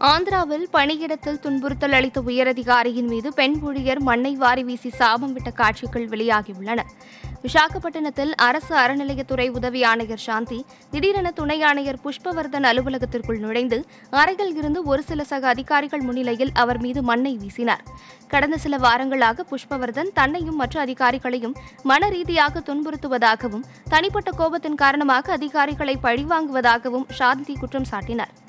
ஆந்திராவில் பணியிடத்தில் துன்புறுத்தல் அளித்த உயரதிகாரியின் மீது பெண் ஊழியர் மண்ணை வாரி வீசி சாபம் விட்ட காட்சிகள் வெளியாகியுள்ளன. விசாகப்பட்டினத்தில் அரசு அறநிலையத்துறை உதவி ஆணையர் சாந்தி திடீரென துணை ஆணையர் புஷ்பவர்தன் அலுவலகத்திற்குள் நுழைந்து அறையில் இருந்து ஒரு சில சக அதிகாரிகள் முன்னிலையில் அவர் மீது மண்ணை வீசினார். கடந்த சில வாரங்களாக புஷ்பவர்தன் தன்னையும் மற்ற அதிகாரிகளையும் மன ரீதியாக துன்புறுத்துவதாகவும் தனிப்பட்ட கோபத்தின் காரணமாக அதிகாரிகளை பழிவாங்குவதாகவும் சாந்தி குற்றம் சாட்டினார்.